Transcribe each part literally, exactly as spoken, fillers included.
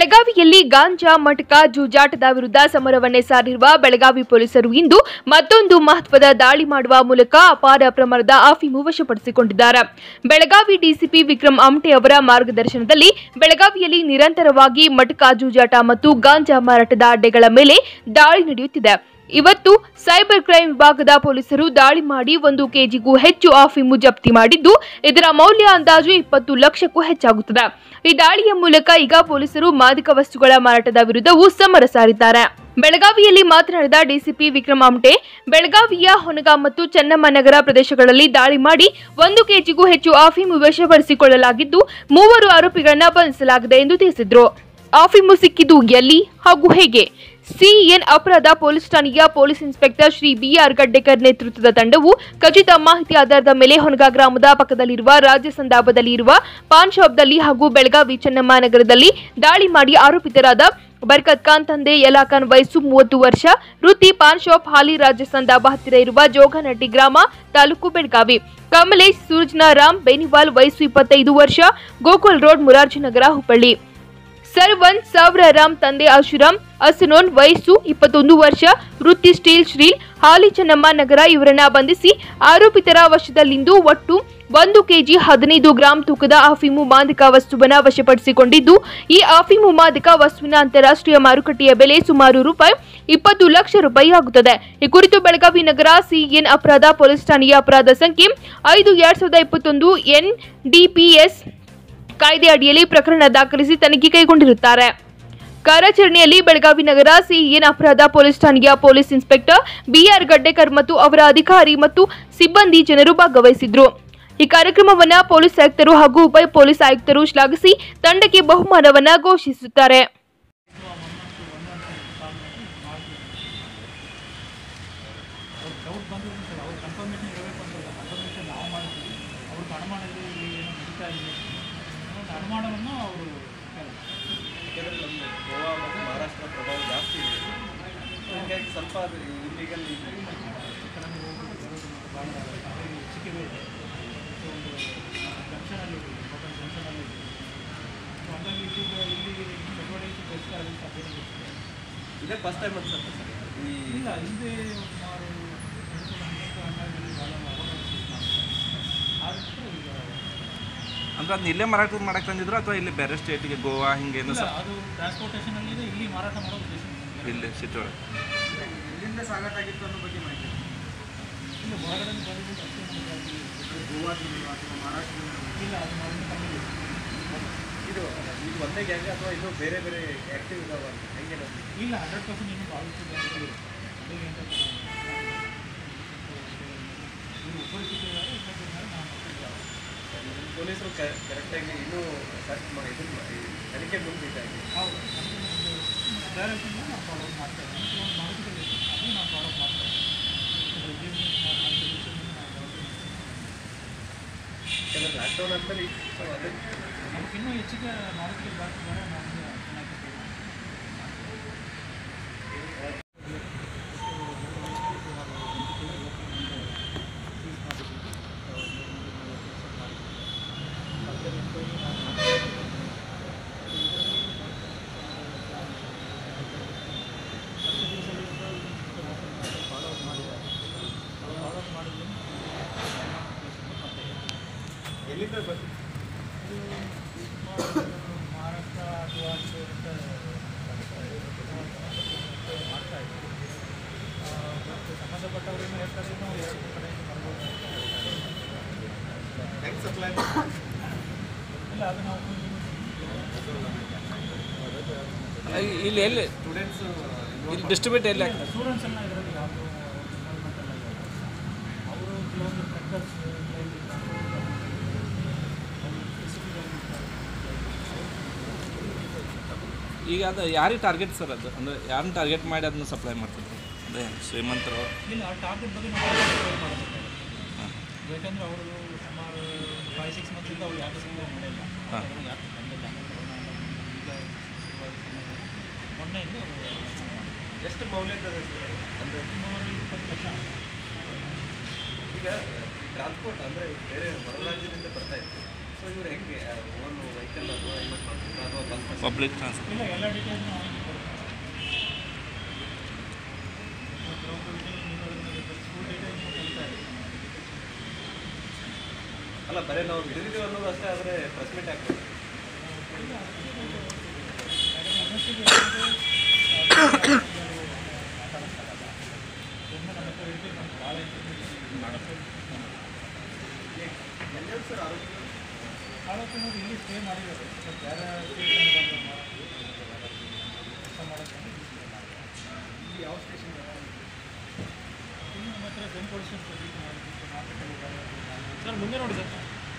ಬೆಳಗಾವಿಯಲ್ಲಿ ಗಾಂಜಾ ಮಟಕ ಜೂಜಾಟದ ವಿರುದ್ಧ ಸಮರವನ್ನೇ ಸಾರಿರುವ ಬೆಳಗಾವಿ ಪೊಲೀಸರು ಇಂದು ಮತ್ತೊಂದು ಮಹತ್ವದ ದಾಳಿ ಮಾಡುವ ಮೂಲಕ ಅಪಾರ ಪ್ರಮಾಣದ ಅಫೀಮು ವಶಪಡಿಸಿಕೊಂಡಿದ್ದಾರೆ. ಬೆಳಗಾವಿ ಡಿಸಿಪಿ ವಿಕ್ರಮ್ ಆಮಟೆ ಅವರ ಮಾರ್ಗದರ್ಶನದಲ್ಲಿ ಬೆಳಗಾವಿಯಲ್ಲಿ ನಿರಂತರವಾಗಿ ಮಟಕ ಜೂಜಾಟ ಮತ್ತು ಗಾಂಜಾ ಮಾರಾಟದ ಅಡ್ಡೆಗಳ ಮೇಲೆ ದಾಳಿ ನಡೆಯುತ್ತಿದೆ. ಇವತ್ತು ಸೈಬರ್ ಕ್ರೈಂ ವಿಭಾಗದ ಪೊಲೀಸರು ದಾಳಿ ಮಾಡಿ ಒಂದು ಕೆಜಿಗೂ ಹೆಚ್ಚು ಅಫೀಮು ಜಪ್ತಿ ಮಾಡಿದ್ದು, ಇದರ ಮೌಲ್ಯ ಅಂದಾಜು ಇಪ್ಪತ್ತು ಲಕ್ಷಕ್ಕೂ ಹೆಚ್ಚಾಗುತ್ತದೆ. ಈ ದಾಳಿಯ ಮೂಲಕ ಈಗ ಪೊಲೀಸರು ಮಾದಕ ವಸ್ತುಗಳ ಮಾರಾಟದ ವಿರುದ್ಧವೂ ಸಮರ ಸಾರಿದ್ದಾರೆ. ಬೆಳಗಾವಿಯಲ್ಲಿ ಮಾತನಾಡಿದ ಡಿಸಿಪಿ ವಿಕ್ರಮ್ ಆಮಟೆ, ಬೆಳಗಾವಿಯ ಹೊನಗಾ ಮತ್ತು ಚೆನ್ನಮ್ಮ ನಗರ ಪ್ರದೇಶಗಳಲ್ಲಿ ದಾಳಿ ಮಾಡಿ ಒಂದು ಕೆಜಿಗೂ ಹೆಚ್ಚು ಅಫೀಮು ವಶಪಡಿಸಿಕೊಳ್ಳಲಾಗಿದ್ದು, ಮೂವರು ಆರೋಪಿಗಳನ್ನು ಬಂಧಿಸಲಾಗಿದೆ ಎಂದು ತಿಳಿಸಿದರು. ಅಫೀಮು ಸಿಕ್ಕಿದ್ದು ಎಲ್ಲಿ ಹಾಗೂ ಹೇಗೆ? ಸಿಎನ್ ಅಪರಾಧ ಪೊಲೀಸ್ ಠಾಣೆಯ police inspector Shri BR Gaddekar ನೇತೃತ್ವದ ತಂಡವು ಖಚಿತ ಮಾಹಿತಿ ಆಧಾರದ ಮೇಲೆ ಹೊನಗಾ ಗ್ರಾಮದ ಪಕ್ಕದಲ್ಲಿರುವ ರಾಜ್ಯ ಸಂದಾಪದಲ್ಲಿ ಇರುವ ಪಾನ್ ಶಾಪ್ದಲ್ಲಿ ಹಾಗೂ ಬೆಳಗಾವಿ ಚೆನ್ನಮ್ಮ ನಗರದಲ್ಲಿ ದಾಳಿ ಮಾಡಿ ಆರೋಪಿತರಾದ ಬರ್ಕತ್ ಖಾನ್ ತಂದೆ ಯಲಾ ಖಾನ್ ವಯಸ್ಸು ಮೂವತ್ತು ವರ್ಷ, ವೃತ್ತಿ ಪಾನ್ ಶಾಪ್, ಹಾಲಿ ರಾಜ್ಯ ಸಂದಾಪ ಹತ್ತಿರ ಇರುವ ಜೋಗನಟ್ಟಿ ಗ್ರಾಮ, ತಾಲೂಕು ಬೆಳಗಾವಿ, ಕಮಲೇಶ್ ಸೂರ್ಜನಾರಾಮ್ ಬೇನಿವಾಲ್ ವಯಸ್ಸು ಇಪ್ಪತ್ತೈದು ವರ್ಷ, ಗೋಕುಲ್ ರೋಡ್, ಮುರಾರ್ಜಿನಗರ, ಹುಬ್ಬಳ್ಳಿ, ಸರ್ವನ್ ಸಾವ್ರಾರಾಮ್ ತಂದೆ ಅಶುರಾಮ್ ಅಸನೋನ್ ವಯಸ್ಸು ಇಪ್ಪತ್ತೊಂದು ವರ್ಷ, ವೃತ್ತಿ ಸ್ಟೀಲ್ ಶ್ರೀಲ್, ಹಾಲಿ ಚೆನ್ನಮ್ಮ ನಗರ ಇವರನ್ನ ಬಂಧಿಸಿ ಆರೋಪಿತರ ವಶದಲ್ಲಿಂದು ಒಟ್ಟು ಒಂದು ಕೆಜಿ ಹದಿನೈದು ಗ್ರಾಂ ತೂಕದ ಅಫೀಮು ಮಾದಕ ವಸ್ತುವನ್ನ ವಶಪಡಿಸಿಕೊಂಡಿದ್ದು, ಈ ಅಫೀಮು ಮಾದಕ ವಸ್ತುವಿನ ಅಂತಾರಾಷ್ಟ್ರೀಯ ಮಾರುಕಟ್ಟೆಯ ಬೆಲೆ ಸುಮಾರು ರೂಪಾಯಿ ಇಪ್ಪತ್ತು ಲಕ್ಷ ರೂಪಾಯಿ ಆಗುತ್ತದೆ. ಈ ಕುರಿತು ಬೆಳಗಾವಿ ನಗರ ಸಿಎನ್ ಅಪರಾಧ ಪೊಲೀಸ್ ಠಾಣೆಯ ಅಪರಾಧ ಸಂಖ್ಯೆ ಐದು ಎರಡ್ ಸಾವಿರದ ಇಪ್ಪತ್ತೊಂದು ಎನ್ ಡಿಪಿಎಸ್ ಕಾಯ್ದೆ ಅಡಿಯಲ್ಲಿ ಪ್ರಕರಣ ದಾಖಲಿಸಿ ತನಿಖೆ ಕೈಗೊಂಡಿರುತ್ತಾರೆ. ಕಾರ್ಯಾಚರಣೆಯಲ್ಲಿ ಬೆಳಗಾವಿ ನಗರ ಸಿಎನ್ ಅಪರಾಧ ಪೊಲೀಸ್ ಠಾಣೆಯ ಪೊಲೀಸ್ ಇನ್ಸ್ಪೆಕ್ಟರ್ ಬಿಆರ್ ಗಡ್ಡೇಕರ್ ಮತ್ತು ಅವರ ಅಧಿಕಾರಿ ಮತ್ತು ಸಿಬ್ಬಂದಿ ಜನರು ಭಾಗವಹಿಸಿದ್ರು. ಈ ಕಾರ್ಯಕ್ರಮವನ್ನ ಪೊಲೀಸ್ ಆಯುಕ್ತರು ಹಾಗೂ ಉಪ ಪೊಲೀಸ್ ಆಯುಕ್ತರು ಶ್ಲಾಘಿಸಿ ತಂಡಕ್ಕೆ ಬಹುಮಾನವನ್ನ ಘೋಷಿಸುತ್ತಾರೆ. ಅನುಮಾನವನ್ನು ಅವರು ಯಾಕೆಂದರೆ ನಮ್ಮ ಗೋವಾ ಮತ್ತು ಮಹಾರಾಷ್ಟ್ರ ಪ್ರಭಾವ ಜಾಸ್ತಿ ಇದೆ, ಹೀಗಾಗಿ ಸ್ವಲ್ಪ ಅದು ಇಲ್ಲಿಗಲ್ ಕಡಿಮೆ ಹೋಗಿ ಭಾಳ ಚಿಕ್ಕಿದೆ. ಒಂದು ಜಂಕ್ಷನಲ್ಲಿ ಹೋಟೆಲ್ ಜಂಕ್ಷನಲ್ಲಿ ಸೊ ಹಾಗಾಗಿ ಇಲ್ಲಿ ಇಲ್ಲಿ ಚಟುವಟಿಕೆ ಬೆಸ್ಟ್ ಆಗಲು ಸಾಧ್ಯತೆ ಇದೆ. ಇದೇ ಫಸ್ಟ್ ಟೈಮ್ ಅನ್ಸುತ್ತೆ ಸರ್? ಇಲ್ಲ, ಹಿಂದೆ ಸುಮಾರು ಎಂಟು ಹನ್ನೊಂದು ಹನ್ನೆರಡರಲ್ಲಿ ಭಾಳ ಆಗುತ್ತೆ. ಈಗ ಅಂದ್ರೆ ಅದನ್ನ ಇಲ್ಲೇ ಮಾರಾಟ ಮಾಡಕ್ಕೆ ತಂದಿದ್ರು ಅಥವಾ ಇಲ್ಲಿ ಬೇರೆ ಸ್ಟೇಟಿಗೆ ಗೋವಾ ಹಿಂಗೇನು ಸರ್? ಅದು ಟ್ರಾನ್ಸ್ಪೋರ್ಟೇಷನಲ್ಲಿ ಇದೆ, ಇಲ್ಲಿ ಮಾರಾಟ ಮಾಡೋ ಉದ್ದೇಶ ಇಲ್ಲಿ ಸಿಟಿ ಒಳಗೆ ಇಲ್ಲಿಂದ ಸಾಗಾಟ ಆಗಿತ್ತು ಅನ್ನೋ ಬಗ್ಗೆ ಮಾಹಿತಿ ಇಲ್ಲ. ಹೊರಗಡೆ ಬಂದಿದ್ದು ಅಷ್ಟೇ ಗೋವಾ ಅಥವಾ ಮಹಾರಾಷ್ಟ್ರ ಇಲ್ಲ, ಅದು ಮಾಡಿ ಇದು ಇದು ಒಂದೇ ಗ್ಯಾಂಗ್ ಅಥವಾ ಇದು ಬೇರೆ ಬೇರೆ ಆ್ಯಕ್ಟಿವ್ ಇದಾವೆ ಹೆಂಗೆ? ಇಲ್ಲ, ಹಂಡ್ರೆಡ್ ಪರ್ಸೆಂಟ್ ಇನ್ನೂ ಭಾವಿಸ್ತಿದೆ ಅದೇ ಇದು ಉಪಸ್ಥಿತಿ ಇದ್ದಾರೆ. ಇನ್ನೊಂದು ನಾವು ಪೊಲೀಸರು ಕರೆಕ್ಟಾಗಿ ಇನ್ನೂ ಸರ್ಚ್ ಮಾಡಿ ಇದನ್ನು ತನಿಖೆ ಮುಂದಿದ್ದಾಗಿ ಹೌದು ಡೈರೆಕ್ಷನ್ ನಾವು ಫಾಲೋ ಮಾಡ್ತಾ ಇದ್ದೀವಿ. ಮಾಹಿತಿಗಳು ಅದು ನಾವು ಫಾಲೋ ಮಾಡ್ತಾ ಇದ್ದೀವಿ. ಕೆಲವು ಲಾಕ್ಡೌನ್ ಆದಮೇಲೆ ಅದೇ ನಮ್ಗೆ ಇನ್ನೂ ಹೆಚ್ಚಿಗೆ ಮಾಹಿತಿ ಬರ್ತಿದ್ದಾರೆ. ನಮಗೆ ಎಲ್ಲಿಂದ ಬಂದು ಮಹಾರಾಷ್ಟ್ರ ಅಥವಾ ಮಾಡ್ತಾ ಇದ್ದೀವಿ. ಮತ್ತು ಸಂಬಂಧಪಟ್ಟವರೇನು ಹೇಳ್ತಾರೆ, ನಾವು ಎರಡು ಕಡೆಯಿಂದ ಬರ್ಬೋದು. ಹೆಂಗೆ ಸಪ್ಲೈ ಇಲ್ಲ, ಅದು ನಾವು ಇಲ್ಲಿ ಎಲ್ಲಿ ಸ್ಟೂಡೆಂಟ್ಸು ಇಲ್ಲಿ ಡಿಸ್ಟ್ರಿಬ್ಯೂಟ್ ಎಲ್ಲಿ ಆಗ್ತದೆ? ಸ್ಟೂಡೆಂಟ್ಸ್ ಎಲ್ಲ ಇದರಲ್ಲಿ ಯಾವುದು ಅವರು ಕೆಲವೊಂದು ಫ್ಯಾಕ್ಟರ್ಸ್ ಈಗ ಅದು ಯಾರಿಗೆ ಟಾರ್ಗೆಟ್ ಸರ್? ಅದು ಅಂದರೆ ಯಾರನ್ನ ಟಾರ್ಗೆಟ್ ಮಾಡಿ ಅದನ್ನ ಸಪ್ಲೈ ಮಾಡ್ತಿದ್ರು? ಅದೇ ಶ್ರೀಮಂತರು ಇಲ್ಲ, ಆ ಟಾರ್ಗೆಟ್ ಬಗ್ಗೆ ನಾವು ಮಾಡಬೇಕು. ಯಾಕಂದರೆ ಅವರು ಸುಮಾರು ಫೈವ್ ಸಿಕ್ಸ್ ಮಂತ್ಸಿಂದ ಅವ್ರು ಯಾಕೆ ಸಪ್ಲೈ ಮಾಡಿಲ್ಲ, ಯಾಕೆ ಬಂದಿಲ್ಲ. ಈಗ ಮೊನ್ನೆಯಿಂದ ಎಷ್ಟು ಮೌಲ್ಯದ ಅಂದರೆ ಸುಮಾರು ಇಪ್ಪತ್ತು ಲಕ್ಷ. ಈಗ ಟ್ರಾನ್ಸ್ಪೋರ್ಟ್ ಅಂದರೆ ಬೇರೆ ಹೊರ ರಾಜ್ಯದಿಂದ ಬರ್ತಾ ಇತ್ತು, ಸೊ ಇವ್ರು ಹೆಂಗೆ ಓನ್ ವೆಹಿಕಲ್ ಅಥವಾ ಅಥವಾ ಬಸ್ ಪಬ್ಲಿಕ್ ಟ್ರಾನ್ಸ್ಪೋರ್ಟ್ ಇಲ್ಲ ಎಲ್ಲ ಡೀಟೇಲ್ಸ್ ಅಲ್ಲ ಬರೀ ನಾವು ಹಿಡಿದಿದ್ದೀವಿ ಅನ್ನೋದು ಅಷ್ಟೇ, ಆದರೆ ಪ್ರೆಸ್ ಮೀಟ್ ಆಗ್ತದೆ. ಸರ್ ಆರೋಗ್ಯ ಇಲ್ಲಿ ಸ್ಟೇ ಮಾಡಿದ್ದಾರೆ ಬೇರೆ ಯಾವ ಸ್ಟೇಷನ್ ನಮ್ಮ ಹತ್ರ ಸೆಂಟ್ ಪೊಲ್ಯೂಷನ್ ಸರ್ ಮುಂದೆ ನೋಡಿ ಸರ್.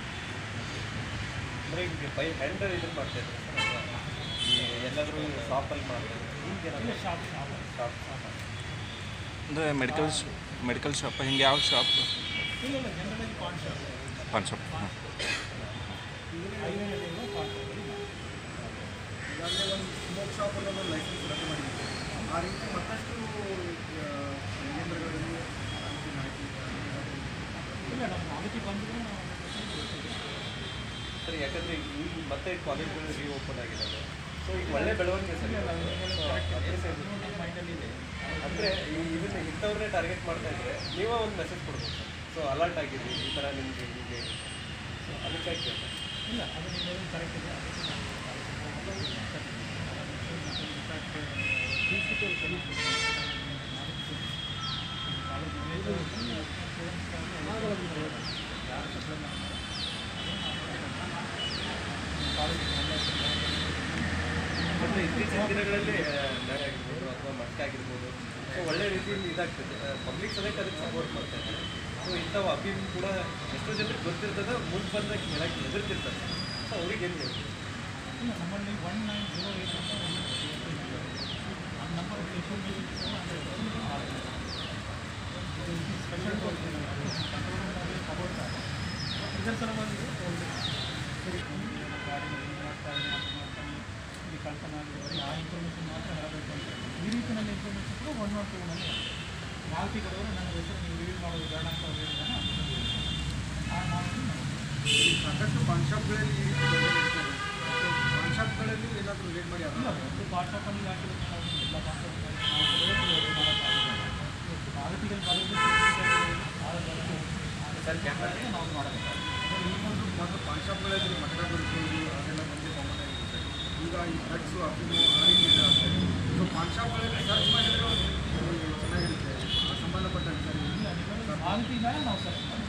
ಅಂದರೆ ಈಗ ಬೈ ಹ್ಯಾಂಡರ್ ಇದನ್ನು ಮಾಡ್ತಾಯಿದ್ರು ಈ ಎಲ್ಲಾದರೂ ಶಾಪಲ್ಲಿ ಮಾಡ್ತಾರೆ ಹಿಂಗೆ ಶಾಪ್ ಶಾಪ್ ಶಾಪ್ ಅಂದರೆ ಮೆಡಿಕಲ್ ಮೆಡಿಕಲ್ ಶಾಪ್ ಹಿಂಗೆ ಯಾವ ಶಾಪ್? ಇಲ್ಲ ಇಲ್ಲ ಜನರಲಾಗಿ ಪಾನ್ ಶಾಪ್ ಪಾನ್ ಶಾಪ್. ಹಾಂ ಹೈವೇನಲ್ಲಿರುವ ಪಾನ್ ಶಾಪ್ ಈಗಾಗಲೇ ಒಂದು ಸ್ಮೋಕ್ ಶಾಪ್ ಅನ್ನೋದು ಲೈಸೆನ್ಸ್ ರದ್ದು ಮಾಡಿದ್ದೀವಿ. ಆ ರೀತಿ ಮತ್ತಷ್ಟು ಕೇಂದ್ರಗಳಲ್ಲಿ ಇಲ್ಲ ನಮ್ಮ ಮಾಹಿತಿ ಬಂದರೆ ನಾವು ಸರಿ, ಯಾಕಂದರೆ ಈಗ ಮತ್ತೆ ಕಾಲೇಜ್ಗಳು ರೀಓಪನ್ ಆಗಿದ್ದಾವೆ. ಸೊ ಈಗ ಒಳ್ಳೆ ಬೆಳವಣಿಗೆ ಸರಿ ಮೈಂಡಲ್ಲಿದೆ. ಅಂದರೆ ಈ ಇದನ್ನ ಇಂಥವ್ರನ್ನೇ ಟಾರ್ಗೆಟ್ ಮಾಡ್ತಾ ಇದ್ದರೆ ನೀವೇ ಒಂದು ಮೆಸೇಜ್ ಕೊಡ್ಬೋದು ಸರ್. ಸೊ ಅಲರ್ಟ್ ಆಗಿರಿ, ಈ ಥರ ನಿಮಗೆ ಹೀಗೆ. ಸೊ ಅದಕ್ಕಾಗಿ ಇಲ್ಲ ಅದು ನೀವು ಕರೆಕ್ಟ್ ಇದೆ. ಮತ್ತು ಇತ್ತೀಚಿನ ದಿನಗಳಲ್ಲಿ ನ್ಯಾಯ ಆಗಿರ್ಬೋದು ಅಥವಾ ಮಟ್ಟ ಆಗಿರ್ಬೋದು, ಸೊ ಒಳ್ಳೆ ರೀತಿಯಲ್ಲಿ ಇದಾಗ್ತದೆ. ಪಬ್ಲಿಕ್ ಸದಕ್ಕೆ ಅದಕ್ಕೆ ಸಪೋರ್ಟ್ ಮಾಡ್ತಾ ಇದ್ದಾರೆ. ಸೊ ಇಂಥವು ಅಭಿಮ್ ಕೂಡ ಎಷ್ಟೋ ಜನರಿಗೆ ಗೊತ್ತಿರ್ತದೆ, ಮುಂದೆ ಬಂದಾಗ ಹೇಳಕ್ಕೆ ಹೆದರ್ತಿರ್ತಾರೆ. ಸೊ ಅವ್ರಿಗೆ ಏನು ಹೇಳ್ತೀವಿ? ಇಲ್ಲ ನಮ್ಮಲ್ಲಿ ಒನ್ ನೈನ್ ಜೀರೋ ಏಟ್ ಅಂತ ನಂಬರ್ ಸ್ಪೆಷಲ್ ತಗೊಳ್ತಾರೆ. ಇದರ ಸಲುವಾಗಿ ಇಲ್ಲಿ ಕಳ್ತನ ಆಗಿರೋದು ಆ ಇನ್ಫಾರ್ಮೇಷನ್ ಮಾತ್ರ ಹೇಳಬೇಕು ಅಂತ ಈ ರೀತಿಯಲ್ಲಿ ಇನ್ಫಾರ್ಮೇಷನ್ ಕೂಡ ಒನ್ ನಾಟ್ ಟೂನಲ್ಲಿ ಮಾಹಿತಿ ಕೊಡೋರು ನನ್ನ ಹೆಸರು ನೀವು ರಿವೀಲ್ ಮಾಡೋದು ಬೇಡ ಅಂತ ಅವ್ರು ಹೇಳಿದಾಗ ಆ ಮಾಹಿತಿ ಸಾಕಷ್ಟು ಪಾನ್ ಶಾಪ್ಗಳಲ್ಲಿ ಈ ರೀತಿ ಪಾನ್ ಶಾಪ್ಗಳಲ್ಲಿ ಏನಾದರೂ ರೇಟ್ ಮಾಡಿ ಇಲ್ಲ ಒಂದು ಪಾನ್ ಶಾಪಲ್ಲಿ ಹಾಕಿರೋದು ನಾವು ಎಲ್ಲ ಪಾನ್ ಶಾಪ್ಗಳಲ್ಲಿ ಮಾಹಿತಿಗಳು ಬರೋದು ಸರ್ ಕ್ಯಾಮ್ರಾ ನಾವು ಮಾಡಬೇಕಾಗುತ್ತೆ. ಇನ್ನೊಂದು ಮೊದಲು ಪಾನ್ ಶಾಪ್ಗಳಲ್ಲಿ ಮಟ್ಟ ಬರುತ್ತೋದು ಅದೆಲ್ಲ ಬಂದು ಕಾಮನ್ ಆಗಿರುತ್ತೆ. ಈಗ ಈ ಡ್ರಗ್ಸು ಅಫೀಮು ಆ ರೀತಿ ಇದೆ ಆಗ್ತದೆ. ಸೊ ಪಾನ್ ಶಾಪ್ಗಳಲ್ಲಿ ಸರ್ಚ್ ಮಾಡಿದರೆ ಚೆನ್ನಾಗಿರುತ್ತೆ ಸಂಬಂಧಪಟ್ಟ ಮಾಹಿತಿ ಮೇಲೆ ನಾವು ಸರ್ಚ್ ಮಾಡ್ತೀವಿ.